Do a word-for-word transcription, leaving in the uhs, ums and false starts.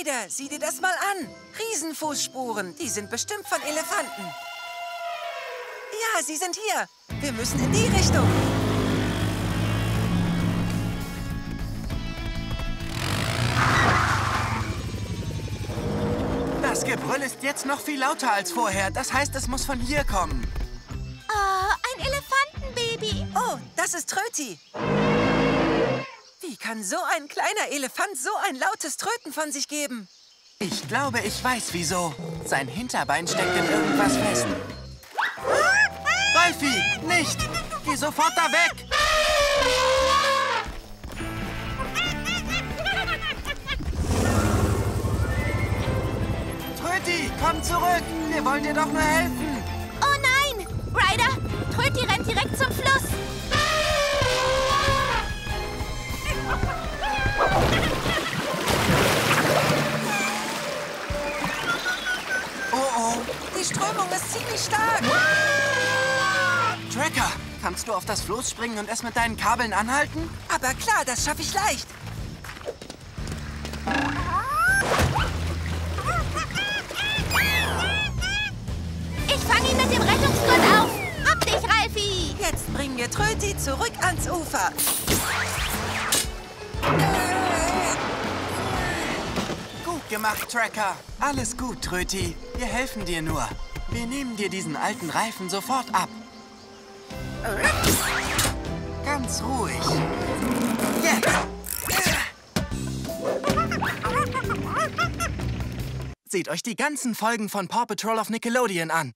Ryder, sieh dir das mal an. Riesenfußspuren, die sind bestimmt von Elefanten. Ja, sie sind hier. Wir müssen in die Richtung. Das Gebrüll ist jetzt noch viel lauter als vorher. Das heißt, es muss von hier kommen. Oh, ein Elefantenbaby. Oh, das ist Tröti. Wie kann so ein kleiner Elefant so ein lautes Tröten von sich geben? Ich glaube, ich weiß, wieso. Sein Hinterbein steckt in irgendwas fest. Ralfi, nicht! Geh sofort da weg! Tröti, komm zurück! Wir wollen dir doch nur helfen! Oh nein! Ryder, Tröti rennt direkt zum Fluss. Oh oh! Die Strömung ist ziemlich stark. Tracker, kannst du auf das Floß springen und es mit deinen Kabeln anhalten? Aber klar, das schaffe ich leicht. Ich fange ihn mit dem Rettungsgurt auf. Hab dich, Ralfi. Jetzt bringen wir Tröti zurück ans Ufer. Gut gemacht, Tracker. Alles gut, Tröti. Wir helfen dir nur. Wir nehmen dir diesen alten Reifen sofort ab. Ganz ruhig. Jetzt! Seht euch die ganzen Folgen von Paw Patrol auf Nickelodeon an.